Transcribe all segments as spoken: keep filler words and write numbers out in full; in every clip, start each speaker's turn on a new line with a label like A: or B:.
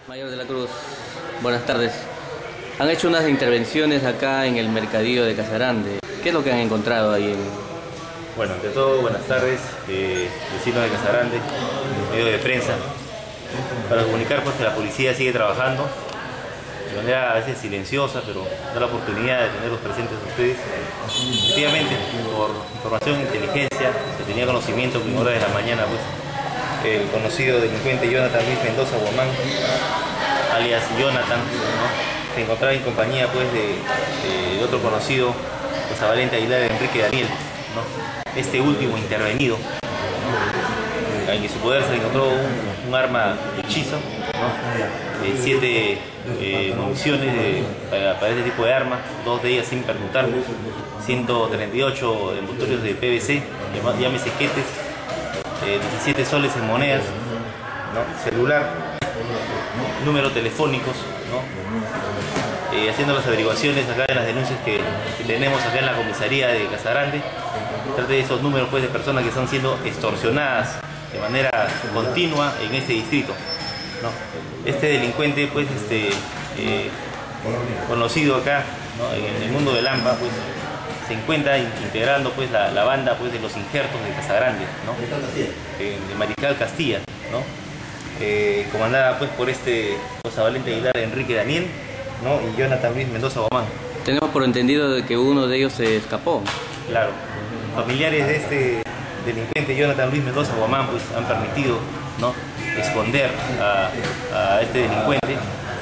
A: Mayor de la Cruz, buenas tardes. Han hecho unas intervenciones acá en el mercadillo de Casarande. ¿Qué es lo que han encontrado ahí? En...
B: Bueno, ante todo, buenas tardes, eh, vecinos de Casarande, medio de prensa, para comunicar pues, que la policía sigue trabajando de manera a veces silenciosa, pero da la oportunidad de tenerlos presentes a ustedes. Efectivamente, por información e inteligencia, se tenía conocimiento que en horas de la mañana, pues, el conocido delincuente Jonathan Luis Mendoza Guamán, alias Jonathan, ¿no?, se encontraba en compañía pues, de, de otro conocido, Cosavalente Aguilar Enrique Daniel, ¿no? Este último intervenido, ¿no?, en su poder se le encontró un, un arma hechizo, ¿no?, eh, siete eh, municiones de, para, para este tipo de arma, dos de ellas sin permutar, ciento treinta y ocho envoltorios de P V C, llámese quetes, eh, diecisiete soles en monedas, ¿no?, celular, números telefónicos, ¿no?, eh, haciendo las averiguaciones acá de las denuncias que, que tenemos acá en la comisaría de Casarande. Trata de esos números pues, de personas que están siendo extorsionadas de manera continua en este distrito, ¿no? Este delincuente pues, este, eh, conocido acá, ¿no?, en el mundo del AMPA, pues, se encuentra integrando pues, la, la banda pues, de los injertos de Casagrande, ¿no?, eh, de Mariscal Castilla, ¿no?, eh, comandada pues, por este Cosavalente Aguilar Enrique Daniel, ¿no?, y Jonathan Luis Mendoza Guamán.
A: Tenemos por entendido de que uno de ellos se escapó.
B: Claro, familiares de este delincuente Jonathan Luis Mendoza Guamán pues, han permitido, ¿no?, esconder a, a este delincuente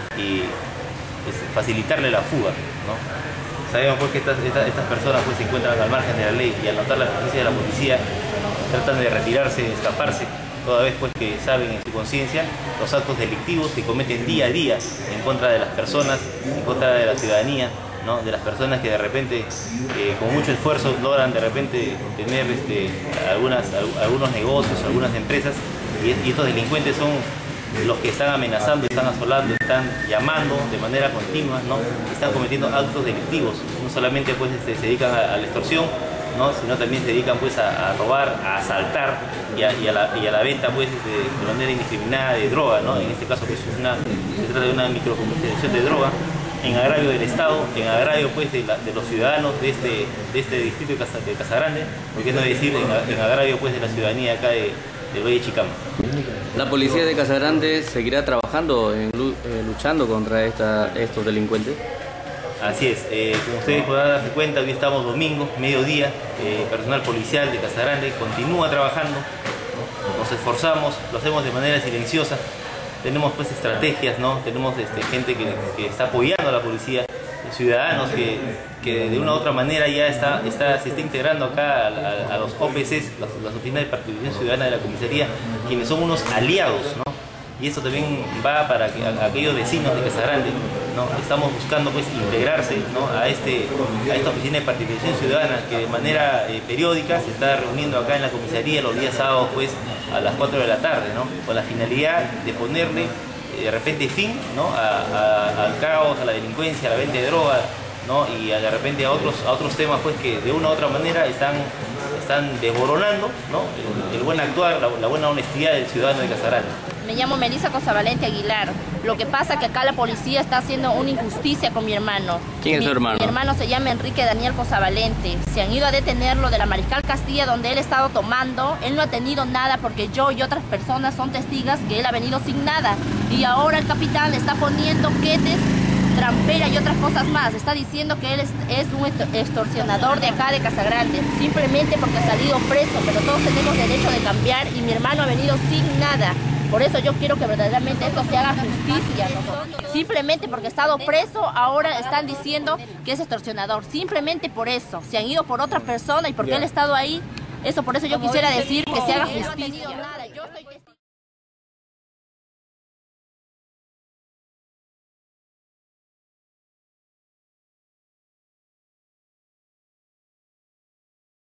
B: y pues, facilitarle la fuga, ¿no? Sabemos pues, que estas, estas, estas personas pues, se encuentran al margen de la ley y al notar la presencia de la policía tratan de retirarse, de escaparse, toda vez pues, que saben en su conciencia los actos delictivos que cometen día a día en contra de las personas, en contra de la ciudadanía, ¿no?, de las personas que de repente, eh, con mucho esfuerzo, logran de repente tener este, algunas, algunos negocios, algunas empresas, y, y estos delincuentes son los que están amenazando, están asolando, están llamando de manera continua, ¿no?, están cometiendo actos delictivos. No solamente pues, este, se dedican a, a la extorsión, ¿no?, sino también se dedican pues, a, a robar, a asaltar y a, y a, la, y a la venta pues, de, de manera indiscriminada de droga, ¿no? En este caso pues, es una, se trata de una microcomercialización de droga en agravio del Estado, en agravio pues, de, la, de los ciudadanos de este, de este distrito de, Casa, de Casagrande, por qué no decir en, en agravio pues, de la ciudadanía acá de, de Valle Chicama.
A: ¿La policía de Casagrande seguirá trabajando, en, eh, luchando contra esta, estos delincuentes?
B: Así es, eh, como ustedes podrán darse cuenta, hoy estamos domingo, mediodía, eh, personal policial de Casagrande continúa trabajando, nos esforzamos, lo hacemos de manera silenciosa, tenemos pues estrategias, ¿no?, tenemos este, gente que, que está apoyando a la policía, ciudadanos que, que de una u otra manera ya está, está, se está integrando acá a, a, a los O P Cs, las, las oficinas de participación ciudadana de la comisaría, quienes son unos aliados, ¿no? Y esto también va para que, a, a aquellos vecinos de Casagrande, ¿no?, estamos buscando pues integrarse, ¿no?, a, este, a esta oficina de participación ciudadana que de manera eh, periódica se está reuniendo acá en la comisaría los días sábados pues a las cuatro de la tarde, ¿no?, con la finalidad de ponerle de repente fin, ¿no?, a, a, al caos, a la delincuencia, a la venta de drogas, ¿no?, y a, de repente a otros, a otros temas pues que de una u otra manera están, están desboronando, ¿no?, el, el buen actuar, la, la buena honestidad del ciudadano de Casarande.
C: Me llamo Melissa Cosavalente Aguilar. Lo que pasa es que acá la policía está haciendo una injusticia con mi hermano.
A: ¿Quién es
C: mi,
A: su hermano?
C: Mi hermano se llama Enrique Daniel Cosavalente. Se han ido a detenerlo de la Mariscal Castilla, donde él ha estado tomando. Él no ha tenido nada porque yo y otras personas son testigos que él ha venido sin nada. Y ahora el capitán le está poniendo quetes, trampera y otras cosas más. Está diciendo que él es, es un extorsionador de acá de Casagrande, simplemente porque ha salido preso, pero todos tenemos derecho de cambiar y mi hermano ha venido sin nada. Por eso yo quiero que verdaderamente esto se haga justicia. Simplemente porque ha estado preso, ahora están diciendo que es extorsionador. Simplemente por eso. Se han ido por otra persona y porque él ha estado ahí. Eso, por eso yo quisiera decir que se haga justicia.